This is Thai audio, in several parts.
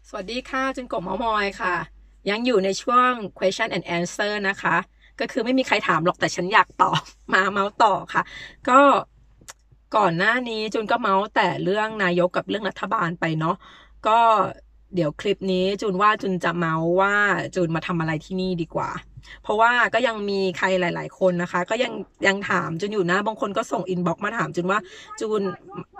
สวัสดีค่ะจุนกบเมามอยค่ะยังอยู่ในช่วง question and answer นะคะก็คือไม่มีใครถามหรอกแต่ฉันอยากตอบมาเมาส์ต่อค่ะก็ก่อนหน้านี้จุนก็เมาส์แต่เรื่องนายกกับเรื่องรัฐบาลไปเนาะก็เดี๋ยวคลิปนี้จุนว่าจุนจะเมาส์ว่าจุนมาทำอะไรที่นี่ดีกว่าเพราะว่าก็ยังมีใครหลายๆคนนะคะก็ยังถามจุนอยู่นะบางคนก็ส่งอินบ็อกซ์มาถามจุนว่าจุน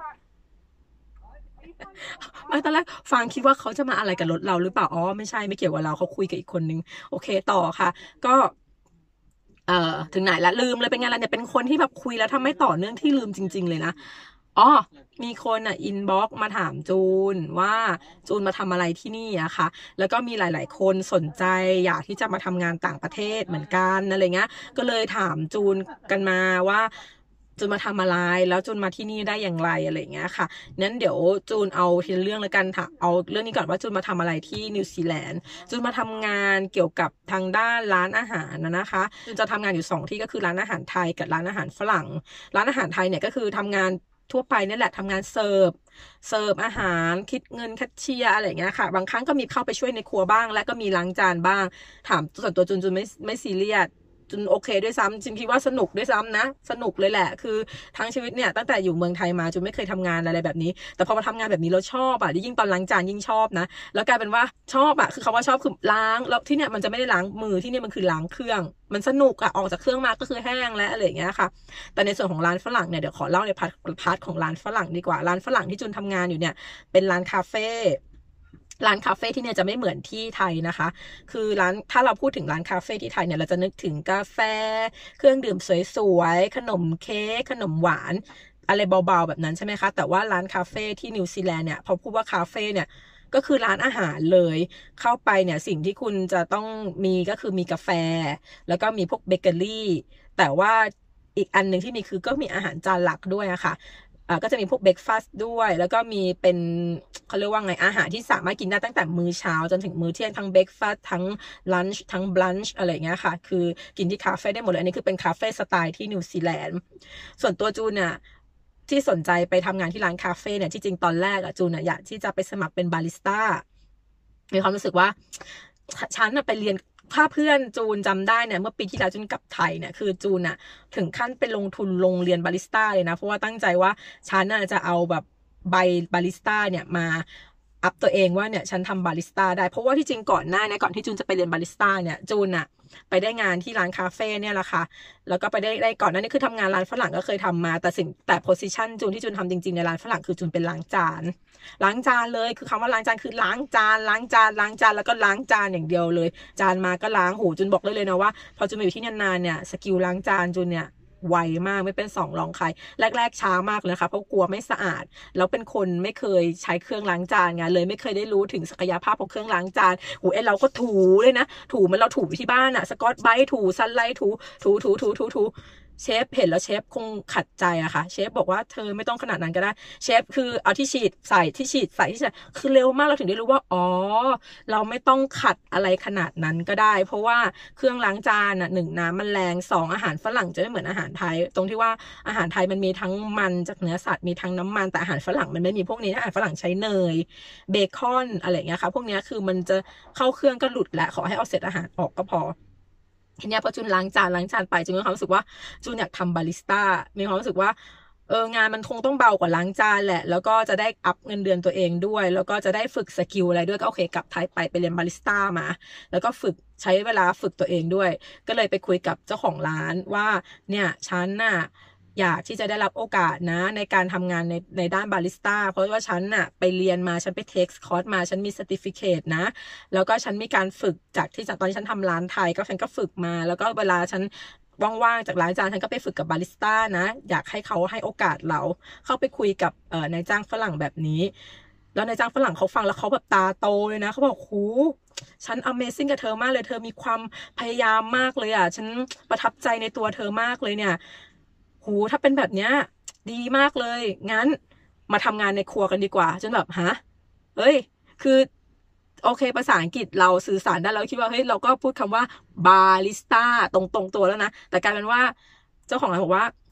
ไม่ตอนแรกฟังคิดว่าเขาจะมาอะไรกับรถเราหรือเปล่าอ๋อไม่ใช่ไม่เกี่ยวกับเราเขาคุยกับอีกคนนึงโอเคต่อค่ะก็ถึงไหนละลืมเลยเป็นไงล่ะเนี่ยเป็นคนที่แบบคุยแล้วทำไม่ต่อเนื่องที่ลืมจริงๆเลยนะอ๋อมีคนอ่ะอินบ็อกมาถามจูนว่าจูนมาทำอะไรที่นี่อะค่ะแล้วก็มีหลายๆคนสนใจอยากที่จะมาทำงานต่างประเทศเหมือนกันอะไรเงี้ยก็เลยถามจูนกันมาว่าจูนมาทำอะไรแล้วจูนมาที่นี่ได้อย่างไรอะไรเงี้ยค่ะนั้นเดี๋ยวจูนเอาทีละเรื่องแล้วกันค่ะเอาเรื่องนี้ก่อนว่าจูนมาทำอะไรที่นิวซีแลนด์จูนมาทำงานเกี่ยวกับทางด้านร้านอาหารนะคะจูนจะทำงานอยู่2ที่ก็คือร้านอาหารไทยกับร้านอาหารฝรั่งร้านอาหารไทยเนี่ยก็คือทำงานทั่วไปนี่แหละทำงานเสิร์ฟอาหารคิดเงินแคชเชียร์อะไรเงี้ยค่ะบางครั้งก็มีเข้าไปช่วยในครัวบ้างและก็มีล้างจานบ้างถามส่วนตัวจุนไม่ซีเรียสจนโอเคด้วยซ้ำจริงคิดว่าสนุกด้วยซ้ำนะสนุกเลยแหละคือทั้งชีวิตเนี่ยตั้งแต่อยู่เมืองไทยมาจนไม่เคยทำงานอะไรแบบนี้แต่พอมาทำงานแบบนี้เราชอบอ่ะยิ่งตอนล้างจานยิ่งชอบนะแล้วกลายเป็นว่าชอบอ่ะคือคำว่าชอบคือล้างแล้วที่เนี่ยมันจะไม่ได้ล้างมือที่นี่มันคือล้างเครื่องมันสนุกอ่ะออกจากเครื่องมาก็คือแห้งและอะไรอย่างเงี้ยค่ะแต่ในส่วนของร้านฝรั่งเนี่ยเดี๋ยวขอเล่าในพาร์ทของร้านฝรั่งดีกว่าร้านฝรั่งที่จุนทำงานอยู่เนี่ยเป็นร้านคาเฟ่ร้านคาเฟ่ที่เนี่ยจะไม่เหมือนที่ไทยนะคะคือร้านถ้าเราพูดถึงร้านคาเฟ่ที่ไทยเนี่ยเราจะนึกถึงกาแฟเครื่องดื่มสวยๆขนมเค้กขนมหวานอะไรเบาๆแบบนั้นใช่ไหมคะแต่ว่าร้านคาเฟ่ที่นิวซีแลนด์เนี่ยพอพูดว่าคาเฟ่เนี่ยก็คือร้านอาหารเลยเข้าไปเนี่ยสิ่งที่คุณจะต้องมีก็คือมีกาแฟแล้วก็มีพวกเบเกอรี่แต่ว่าอีกอันหนึ่งที่มีคือก็มีอาหารจานหลักด้วยอะค่ะ ก็จะมีพวกเบรกฟาสต์ด้วยแล้วก็มีเป็นเขาเรียกว่าไงอาหารที่สามารถกินได้ตั้งแต่มื้อเช้าจนถึงมื้อเที่ยงทั้งเบรกฟาสต์ทั้งลันช์ทั้งบลันช์อะไรอย่างเงี้ยค่ะคือกินที่คาเฟ่ได้หมดเลยอันนี้คือเป็นคาเฟ่สไตล์ที่นิวซีแลนด์ส่วนตัวจูนเนี่ยที่สนใจไปทำงานที่ร้านคาเฟ่เนี่ยที่จริงตอนแรกอะจูนอยากที่จะไปสมัครเป็นบาริสต้ามีความรู้สึกว่าฉันไปเรียนถ้าเพื่อนจูนจำได้เนี่ยเมื่อปีที่แล้วจูนกลับไทยเนี่ยคือจูนอะถึงขั้นไปลงทุนลงเรียนบาริสต้าเลยนะเพราะว่าตั้งใจว่าฉันจะเอาแบบใบบาริสต้าเนี่ยมาอัพตัวเองว่าเนี่ยฉันทำบาริสต้าได้เพราะว่าที่จริงก่อนหน้าเนี่ยก่อนที่จูนจะไปเรียนบาริสต้าเนี่ยจูนอะไปได้งานที่ร้านคาเฟ่เนี่ยแหละค่ะแล้วก็ไปได้ก่อนหน้านี้คือทำงานร้านฝรั่งก็เคยทำมาแต่โพสิชันจูนที่จูนทำจริงๆในร้านฝรั่งคือจูนเป็นล้างจาน ล้างจานเลยคือคำว่าล้างจานคือล้างจานล้างจานล้างจานแล้วก็ล้างจานอย่างเดียวเลยจานมาก็ล้างจุนบอกได้เลยนะว่าพอจุนมาอยู่ที่นานๆเนี่ยสกิลล้างจานจุนเนี่ยไวมากไม่เป็นสองรองใครแรกๆช้ามากเลยนะคะเพราะกลัวไม่สะอาดแล้วเป็นคนไม่เคยใช้เครื่องล้างจานไงเลยไม่เคยได้รู้ถึงศักยภาพของเครื่องล้างจานเราก็ถูเลยนะถูเหมันเราถูที่บ้านอะสกอตไบรท์ถูซันไลท์ถูเชฟเห็นแล้วเชฟคงขัดใจอะค่ะเชฟบอกว่าเธอไม่ต้องขนาดนั้นก็ได้เชฟคือเอาที่ฉีดใส่ที่ฉีดใส่ที่ฉีดคือเร็วมากเราถึงได้รู้ว่าอ๋อเราไม่ต้องขัดอะไรขนาดนั้นก็ได้เพราะว่าเครื่องล้างจานอะ1น้ำมันแรง2อาหารฝรั่งจะไม่เหมือนอาหารไทยตรงที่ว่าอาหารไทยมันมีทั้งมันจากเนื้อสัตว์มีทั้งน้ำมันแต่อาหารฝรั่งมันไม่มีพวกนี้อาหารฝรั่งใช้เนยเบคอนอะไรอย่างเงี้ยค่ะพวกนี้คือมันจะเข้าเครื่องก็หลุดแหละขอให้เอาเศษอาหารออกก็พอ ทีเนี้ยพอจูนล้างจานไปจูนมีความรู้สึกว่าจูนอยากทำบาริสต้ามีความรู้สึกว่างานมันคงต้องเบากว่าล้างจานแหละแล้วก็จะได้อัพเงินเดือนตัวเองด้วยแล้วก็จะได้ฝึกสกิลอะไรด้วยก็โอเคกลับไทยไปเรียนบาริสต้ามาแล้วก็ฝึกใช้เวลาฝึกตัวเองด้วยก็เลยไปคุยกับเจ้าของร้านว่าเนี่ยฉันน่ะอยากที่จะได้รับโอกาสนะในการทำงานในด้านบาริสต้าเพราะว่าฉันน่ะไปเรียนมาฉันไปเทคคอร์สมาฉันมี certificate นะ แล้วก็ฉันมีการฝึกจากที่ตอนที่ฉันทำร้านไทยก็ฉันก็ฝึกมาแล้วก็เวลาฉันว่างๆจากร้านจานฉันก็ไปฝึกกับบาริสต้านะอยากให้เขาให้โอกาสเราเข้าไปคุยกับนายจ้างฝรั่งแบบนี้แล้วนายจ้างฝรั่งเขาฟังแล้วเขาแบบตาโตเลยนะเขาบอกหูฉัน Amazing กับเธอมากเลยเธอมีความพยายามมากเลยอ่ะฉันประทับใจในตัวเธอมากเลยเนี่ยหูถ้าเป็นแบบเนี้ยดีมากเลยงั้นมาทำงานในครัวกันดีกว่าจนแบบฮะเฮ้ยคือ โอเคภาษาอังกฤษเราสื่อสารได้เราคิดว่าเฮ้ยเราก็พูดคำว่าบาริสต้าตรงตัวแล้วนะแต่กลายเป็นว่าเจ้าของร้านบอกว่า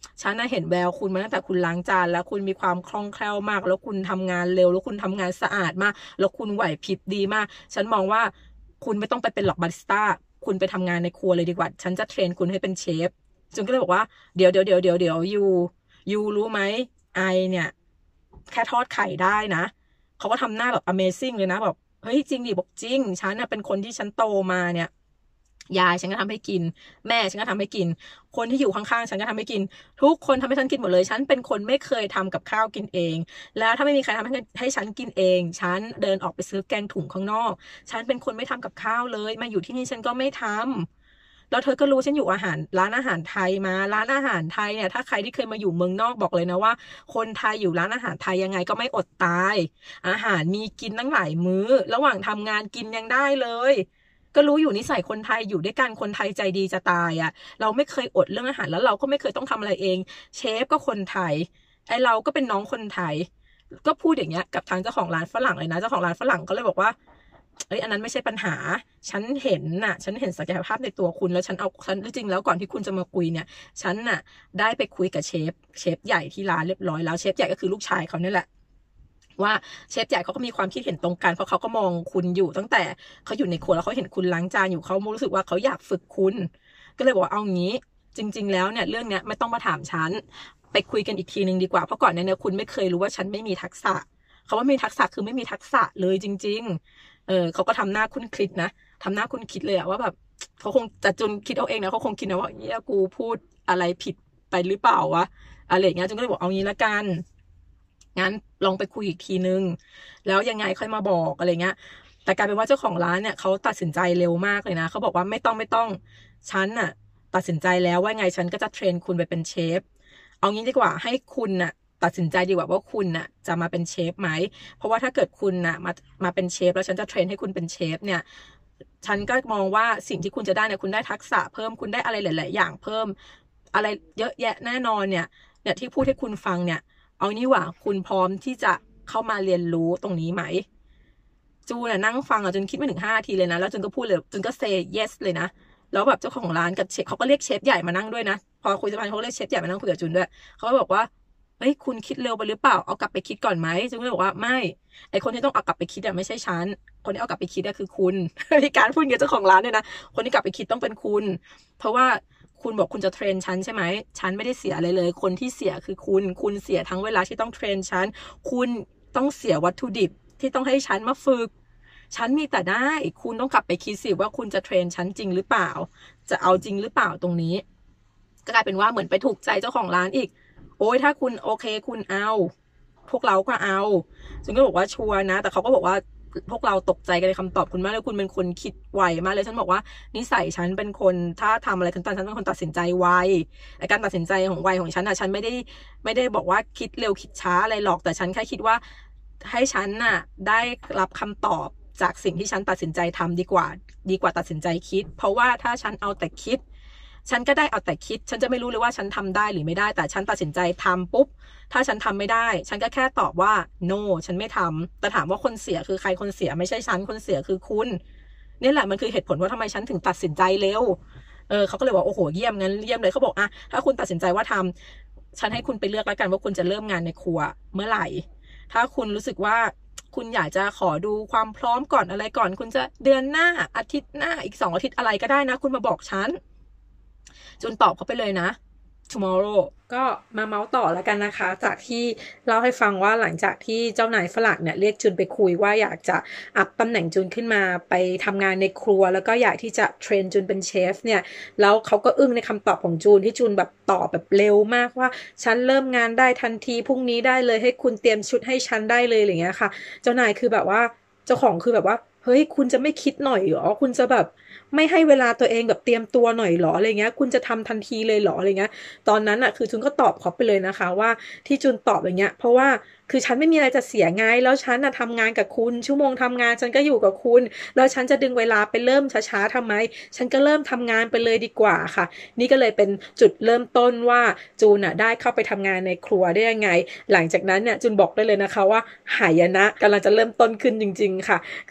ฉันน่ะเห็นแววคุณมาตั้งแต่คุณล้างจานแล้วคุณมีความคล่องแคล่วมากแล้วคุณทำงานเร็วแล้วคุณทำงานสะอาดมากแล้วคุณไหวพริบดีมากฉันมองว่าคุณไม่ต้องไปเป็นหรอกบาริสต้าคุณไปทำงานในครัวเลยดีกว่าฉันจะเทรนคุณให้เป็นเชฟจุนก็เลยบอกว่าเดี๋ยวยูรู้ไหมไอเนี่ยแค่ทอดไข่ได้นะเขาก็ทำหน้าแบบ Amazing เลยนะแบบเฮ้ยจริงดิบอกจริงฉันน่ะเป็นคนที่ฉันโตมาเนี่ยยายฉันก็ทำให้กินแม่ฉันก็ทำให้กินคนที่อยู่ข้างๆฉันก็ทำให้กินทุกคนทำให้ฉันกินหมดเลยฉันเป็นคนไม่เคยทำกับข้าวกินเองแล้วถ้าไม่มีใครทำให้ฉันกินเองฉันเดินออกไปซื้อแกงถุงข้างนอกฉันเป็นคนไม่ทำกับข้าวเลยมาอยู่ที่นี่ฉันก็ไม่ทำแล้วเธอก็รู้ฉันอยู่ร้านอาหารไทยมาร้านอาหารไทยเนี่ยถ้าใครที่เคยมาอยู่เมืองนอกบอกเลยนะว่าคนไทยอยู่ร้านอาหารไทยยังไงก็ไม่อดตายอาหารมีกินตั้งหลายมื้อระหว่างทำงานกินยังได้เลยก็รู้อยู่นิสัยคนไทยอยู่ด้วยกันคนไทยใจดีจะตายอ่ะเราไม่เคยอดเรื่องอาหารแล้วเราก็ไม่เคยต้องทำอะไรเองเชฟก็คนไทยไอเราก็เป็นน้องคนไทยก็พูดอย่างเงี้ยกับทางเจ้าของร้านฝรั่งเลยนะเจ้าของร้านฝรั่งก็เลยบอกว่าเอ้ยอันนั้นไม่ใช่ปัญหาฉันเห็นศักยภาพในตัวคุณแล้วฉันจริงๆแล้วก่อนที่คุณจะมาคุยเนี่ยฉันน่ะได้ไปคุยกับเชฟใหญ่ที่ร้านเรียบร้อยแล้วเชฟใหญ่ก็คือลูกชายเขาเนี่ยแหละว่าเชฟใหญ่เขาก็มีความคิดเห็นตรงกันเพราะเขาก็มองคุณอยู่ตั้งแต่เขาอยู่ในครัวแล้วเขาเห็นคุณล้างจานอยู่เขารู้สึกว่าเขาอยากฝึกคุณก็เลยบอกว่าเอางี้จริงๆแล้วเนี่ยเรื่องเนี้ยไม่ต้องมาถามฉันไปคุยกันอีกทีนึงดีกว่าเพราะก่อนเนี่ยคุณไม่เคยรู้ว่าฉันไม่มีทักษะเขาว่ามีทักษะคือไม่มีทักษะเลยจริงๆเขาก็ทำหน้าคุ้นคิดนะทำหน้าคุ้นคิดเลยอะว่าแบบเขาคงจะจนคิดเอาเองนะเขาคงคิดนะว่าเฮียกูพูดอะไรผิดไปหรือเปล่าวะอะไรอย่างเงี้ยจนก็เลยบอกเอางี้ละกันงั้นลองไปคุยอีกทีนึงแล้วยังไงค่อยมาบอกอะไรเงี้ยแต่กลายเป็นว่าเจ้าของร้านเนี่ยเขาตัดสินใจเร็วมากเลยนะเขาบอกว่าไม่ต้องฉันน่ะตัดสินใจแล้วว่าไงฉันก็จะเทรนคุณไปเป็นเชฟเอางี้ดีกว่าให้คุณน่ะตัดสินใจดีกว่าว่าคุณน่ะจะมาเป็นเชฟไหมเพราะว่าถ้าเกิดคุณน่ะมาเป็นเชฟแล้วฉันจะเทรนให้คุณเป็นเชฟเนี่ยฉันก็มองว่าสิ่งที่คุณจะได้เนี่ยคุณได้ทักษะเพิ่มคุณได้อะไรหลายๆอย่างเพิ่มอะไรเยอะแยะแน่นอนเนี่ยที่พูดให้คุณฟังเนี่ยเอานี่ว่าคุณพร้อมที่จะเข้ามาเรียนรู้ตรงนี้ไหมจูน่ะนั่งฟังจนคิดไม่ถึง5 นาทีเลยนะแล้วจูนก็พูดเลยจูนก็ say yes เลยนะแล้วแบบเจ้าของร้านกับเชฟเขาก็เรียกเชฟใหญ่มานั่งด้วยนะพอคุยสักพักเขาเรียกเชฟใหญ่มานั่งคุยกับจูนด้วยเขาก็บอกว่าเฮ้ยคุณคิดเร็วไปหรือเปล่าเอากลับไปคิดก่อนไหมจูนก็เลยบอกว่าไม่ไอคนที่ต้องเอากลับไปคิดไม่ใช่ฉันคนที่เอากลับไปคิดคือคุณ มีการพูดกับเจ้าของร้านเนี่ยนะคนที่กลับไปคิดต้องเป็นคุณเพราะว่าคุณบอกคุณจะเทรนฉันใช่ไหมฉันไม่ได้เสียอะไรเลยคนที่เสียคือคุณเสียทั้งเวลาที่ต้องเทรนฉันคุณต้องเสียวัตถุดิบที่ต้องให้ฉันมาฝึกฉันมีแต่ได้คุณต้องกลับไปคิดสิว่าคุณจะเทรนฉันจริงหรือเปล่าจะเอาจริงหรือเปล่าตรงนี้ก็กลายเป็นว่าเหมือนไปถูกใจเจ้าของร้านอีกโอ้ยถ้าคุณโอเคคุณเอาพวกเราก็เอาฉันก็บอกว่าชัวร์นะแต่เขาก็บอกว่าพวกเราตกใจกันในคำตอบคุณมากเลยคุณเป็นคนคิดไวมากเลยฉันบอกว่านิสัยฉันเป็นคนถ้าทำอะไรฉันเป็นคนตัดสินใจไวในการตัดสินใจของวัยของฉันฉันไม่ได้บอกว่าคิดเร็วคิดช้าอะไรหรอกแต่ฉันแค่คิดว่าให้ฉันได้รับคำตอบจากสิ่งที่ฉันตัดสินใจทำดีกว่าตัดสินใจคิดเพราะว่าถ้าฉันเอาแต่คิดฉันก็ได้เอาแต่คิดฉันจะไม่รู้เลยว่าฉันทำได้หรือไม่ได้แต่ฉันตัดสินใจทำปุ๊บถ้าฉันทำไม่ได้ฉันก็แค่ตอบว่า no ฉันไม่ทำแต่ถามว่าคนเสียคือใครคนเสียไม่ใช่ฉันคนเสียคือคุณนี่แหละมันคือเหตุผลว่าทำไมฉันถึงตัดสินใจเร็วเขาก็เลยบอกโอ้โหเยี่ยมงั้นเยี่ยมเลยเขาบอกถ้าคุณตัดสินใจว่าทำฉันให้คุณไปเลือกแล้วกันว่าคุณจะเริ่มงานในครัวเมื่อไหร่ถ้าคุณรู้สึกว่าคุณอยากจะขอดูความพร้อมก่อนอะไรก่อนคุณจะเดือนหน้าอาทิตย์หน้าอีก2 อาทิตย์อะไรก็ได้นะคุณมาบอกฉันจูนตอบเขาไปเลยนะ tomorrow ก็มาเมาส์ต่อแล้วกันนะคะจากที่เล่าให้ฟังว่าหลังจากที่เจ้านายฝรั่งเนี่ยเรียกจูนไปคุยว่าอยากจะอัพตำแหน่งจูนขึ้นมาไปทำงานในครัวแล้วก็อยากที่จะเทรนจูนเป็นเชฟเนี่ยแล้วเขาก็อึ้งในคำตอบของจูนที่จูนแบบตอบแบบเร็วมากว่าฉันเริ่มงานได้ทันทีพรุ่งนี้ได้เลยให้คุณเตรียมชุดให้ฉันได้เลยอะไรเงี้ยค่ะเจ้านายคือแบบว่าเจ้าของคือแบบว่าเฮ้ยคุณจะไม่คิดหน่อยเหรอคุณจะแบบไม่ให้เวลาตัวเองแบบเตรียมตัวหน่อยหรออะไรเงี้ยคุณจะทำทันทีเลยหรออะไรเงี้ยตอนนั้นคือจูนก็ตอบเขาไปเลยนะคะว่าที่จูนตอบอย่างเงี้ยเพราะว่าคือฉันไม่มีอะไรจะเสียไงแล้วฉันทำงานกับคุณชั่วโมงทำงานฉันก็อยู่กับคุณแล้วฉันจะดึงเวลาไปเริ่มช้าๆทำไมฉันก็เริ่มทำงานไปเลยดีกว่าค่ะนี่ก็เลยเป็นจุดเริ่มต้นว่าจูนได้เข้าไปทำงานในครัวได้ยังไงหลังจากนั้นเนี่ยจูนบอกได้เลยนะคะว่าหายนะกำลังจะเริ่มต้นขึ้นจริงๆค่ะคือทาง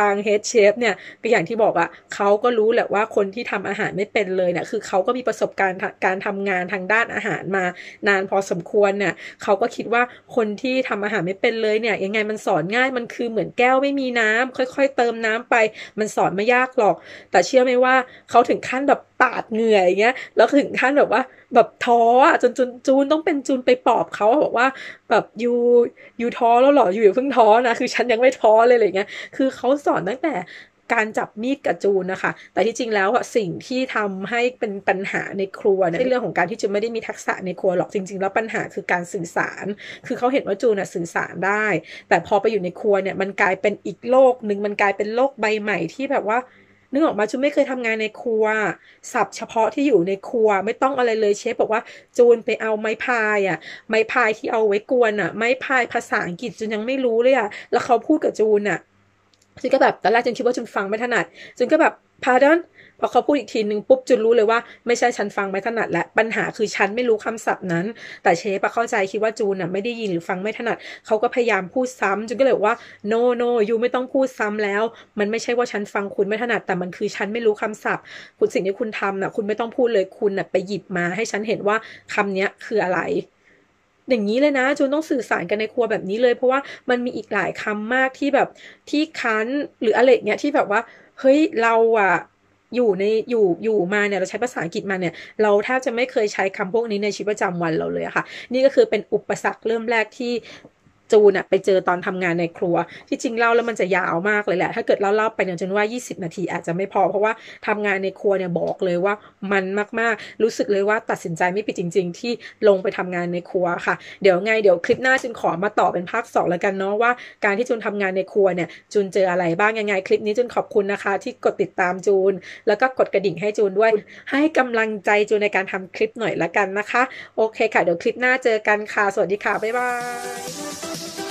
างเฮดเชฟเนี่ยก็อย่างที่บอกเขาก็รู้แหละว่าคนที่ทำอาหารไม่เป็นเลยเนี่ยคือเขาก็มีประสบการณ์การทำงานทางด้านอาหารมานานพอสมควรเนี่ยเขาก็คิดว่าคนที่ทำอาหารไม่เป็นเลยเนี่ยยังไงมันสอนง่ายมันคือเหมือนแก้วไม่มีน้ำค่อยๆเติมน้ำไปมันสอนไม่ยากหรอกแต่เชื่อไหมว่าเขาถึงขั้นแบบปาดเหงื่ออย่างเงี้ยแล้วถึงขั้นแบบว่าแบบท้อจนจูนต้องเป็นจูนไปปลอบเขาบอกว่าแบบยูท้อแล้วหรออยู่อย่าเพิ่งท้อนะคือฉันยังไม่ท้อเลยอะไรเงี้ยคือเขาสอนตั้งแต่การจับมีดกับจูนนะคะแต่ที่จริงแล้วสิ่งที่ทำให้เป็นปัญหาในครัวเนี่ยเรื่องของการที่จูนไม่ได้มีทักษะในครัวหรอกจริงๆแล้วปัญหาคือการสื่อสารคือเขาเห็นว่าจูนสื่อสารได้แต่พอไปอยู่ในครัวเนี่ยมันกลายเป็นอีกโลกหนึ่งมันกลายเป็นโลกใบใหม่ที่แบบว่านึกออกมาจูนไม่เคยทำงานในครัวศัพท์เฉพาะที่อยู่ในครัวไม่ต้องอะไรเลยเชฟบอกว่าจูนไปเอาไม้พายไม้พายที่เอาไว้กวนไม้พายภาษาอังกฤษจูนยังไม่รู้เลยแล้วเขาพูดกับจูนจูนก็แบบตอนแรกจูนคิดว่าจูนฟังไม่ถนัดจูนก็แบบ pardon พอเขาพูดอีกทีนึงปุ๊บจูนรู้เลยว่าไม่ใช่ฉันฟังไม่ถนัดและปัญหาคือฉันไม่รู้คำศัพท์นั้นแต่เชฟเข้าใจคิดว่าจูนไม่ได้ยินหรือฟังไม่ถนัดเขาก็พยายามพูดซ้ำจูนก็เลยว่า no ยูไม่ต้องพูดซ้ำแล้วมันไม่ใช่ว่าฉันฟังคุณไม่ถนัดแต่มันคือฉันไม่รู้คำศัพท์คุณสิ่งที่คุณทำคุณไม่ต้องพูดเลยคุณไปหยิบมาให้ฉันเห็นว่าคำนี้คืออะไรอย่างนี้เลยนะจูนต้องสื่อสารกันในครัวแบบนี้เลยเพราะว่ามันมีอีกหลายคำมากที่แบบที่คั้นหรืออะไรเงี้ยที่แบบว่าเฮ้ยเราอยู่มาเนี่ยเราใช้ภาษาอังกฤษมาเนี่ยเราแทบจะไม่เคยใช้คำพวกนี้ในชีวิตประจำวันเราเลยค่ะนี่ก็คือเป็นอุปสรรคเริ่มแรกที่จูนไปเจอตอนทำงานในครัวที่จริงเล่าแล้วมันจะยาวมากเลยแหละถ้าเกิดเล่าไปเนี่ยจนว่า20นาทีอาจจะไม่พอเพราะว่าทำงานในครัวเนี่ยบอกเลยว่ามันมากๆรู้สึกเลยว่าตัดสินใจไม่ผิดจริงๆที่ลงไปทำงานในครัวค่ะเดี๋ยวคลิปหน้าจูนขอมาต่อเป็นภาค2แล้วกันเนาะว่าการที่จูนทำงานในครัวเนี่ยจูนเจออะไรบ้างยังไงคลิปนี้จูนขอบคุณนะคะที่กดติดตามจูนแล้วก็กดกระดิ่งให้จูนด้วยให้กำลังใจจูนในการทำคลิปหน่อยละกันนะคะโอเคค่ะเดี๋ยวคลิปหน้าเจอกันค่ะสวัสดีค่ะบ๊ายบาย